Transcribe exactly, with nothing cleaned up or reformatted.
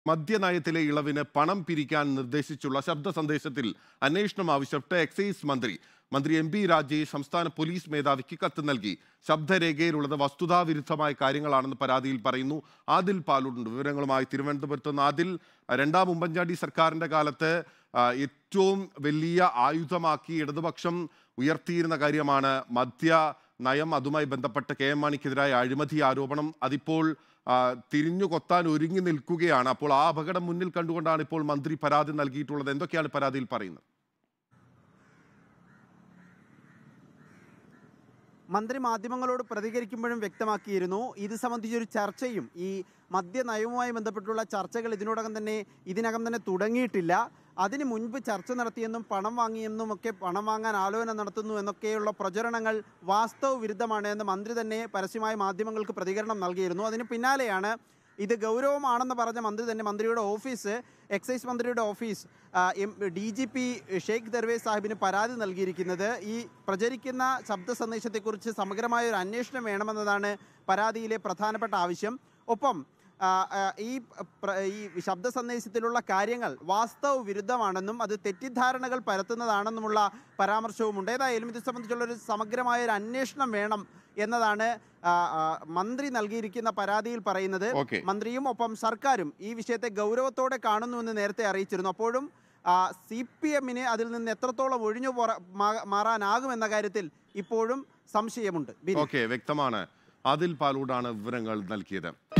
മദ്യനയത്തിലെ ഇളവിന് പണം പിരിക്കാൻ നിർദ്ദേശിച്ചുള്ള ശബ്ദ സന്ദേശത്തിൽ അന്വേഷണം ആവശ്യപ്പെട്ട് എക്സൈസ് മന്ത്രി മന്ത്രി എം പി രാജേഷ് സംസ്ഥാന പോലീസ് മേധാവിക്ക് കത്ത് നൽകി. ശബ്ദരേഖയിലുള്ളത് വസ്തുതാവിരുദ്ധമായ കാര്യങ്ങളാണെന്ന് പരാതിയിൽ പറയുന്നു. ആദിൽ പാലൂട്ടുണ്ട് വിവരങ്ങളുമായി തിരുവനന്തപുരത്ത് നിന്ന്. ആദിൽ, രണ്ടാം ഉമ്മൻചാണ്ടി സർക്കാരിന്റെ കാലത്ത് ഏറ്റവും വലിയ ആയുധമാക്കി ഇടതുപക്ഷം ഉയർത്തിയിരുന്ന കാര്യമാണ് മദ്യ നയം. അതുമായി ബന്ധപ്പെട്ട് കെ എം മാണിക്കെതിരായ അഴിമതി ആരോപണം. അതിപ്പോൾ തിരിഞ്ഞു കൊത്താൻ ഒരുങ്ങി നിൽക്കുകയാണ്. അപ്പോൾ ആ അപകടം മുന്നിൽ കണ്ടുകൊണ്ടാണ് ഇപ്പോൾ മന്ത്രി പരാതി നൽകിയിട്ടുള്ളത്. എന്തൊക്കെയാണ് പരാതിയിൽ പറയുന്നത്? മന്ത്രി മാധ്യമങ്ങളോട് പ്രതികരിക്കുമ്പോഴും വ്യക്തമാക്കിയിരുന്നു, ഇത് സംബന്ധിച്ചൊരു ചർച്ചയും ഈ മദ്യനയവുമായി ബന്ധപ്പെട്ടുള്ള ചർച്ചകൾ ഇതിനോടകം തന്നെ ഇതിനകം തന്നെ തുടങ്ങിയിട്ടില്ല. അതിന് മുൻപ് ചർച്ച നടത്തിയെന്നും പണം വാങ്ങിയെന്നും ഒക്കെ പണം വാങ്ങാൻ ആലോചന നടത്തുന്നു എന്നൊക്കെയുള്ള പ്രചരണങ്ങൾ വാസ്തവ വിരുദ്ധമാണ് എന്ന് മന്ത്രി തന്നെ പരസ്യമായ മാധ്യമങ്ങൾക്ക് പ്രതികരണം നൽകിയിരുന്നു. അതിന് പിന്നാലെയാണ് ഇത് ഗൗരവമാണെന്ന് പറഞ്ഞ മന്ത്രി തന്നെ മന്ത്രിയുടെ ഓഫീസ് എക്സൈസ് മന്ത്രിയുടെ office D G P Sheikh Darvesh സാഹിബിന് പരാതി നൽകിയിരിക്കുന്നത്. ഈ പ്രചരിക്കുന്ന ശബ്ദ സന്ദേശത്തെക്കുറിച്ച് സമഗ്രമായ ഒരു അന്വേഷണം വേണമെന്നതാണ് പരാതിയിലെ പ്രധാനപ്പെട്ട ആവശ്യം. ഒപ്പം ഈ ഈ ശബ്ദ സന്ദേശത്തിലുള്ള കാര്യങ്ങൾ വാസ്തവ വിരുദ്ധമാണെന്നും അത് തെറ്റിദ്ധാരണകൾ പരത്തുന്നതാണെന്നുമുള്ള പരാമർശവുമുണ്ട്. ഏതായാലും ഇത് സംബന്ധിച്ചുള്ളൊരു സമഗ്രമായ ഒരു അന്വേഷണം വേണം എന്നതാണ് മന്ത്രി നൽകിയിരിക്കുന്ന പരാതിയിൽ പറയുന്നത്. മന്ത്രിയും ഒപ്പം സർക്കാരും ഈ വിഷയത്തെ ഗൗരവത്തോടെ കാണുന്നുവെന്ന് നേരത്തെ അറിയിച്ചിരുന്നു. അപ്പോഴും സി പി എമ്മിന് അതിൽ നിന്ന് എത്രത്തോളം ഒഴിഞ്ഞു മാറാനാകുമെന്ന കാര്യത്തിൽ ഇപ്പോഴും സംശയമുണ്ട്. വ്യക്തമാണ്. ആദിൽ പാലൂടാണ് വിവരങ്ങൾ നൽകിയത്.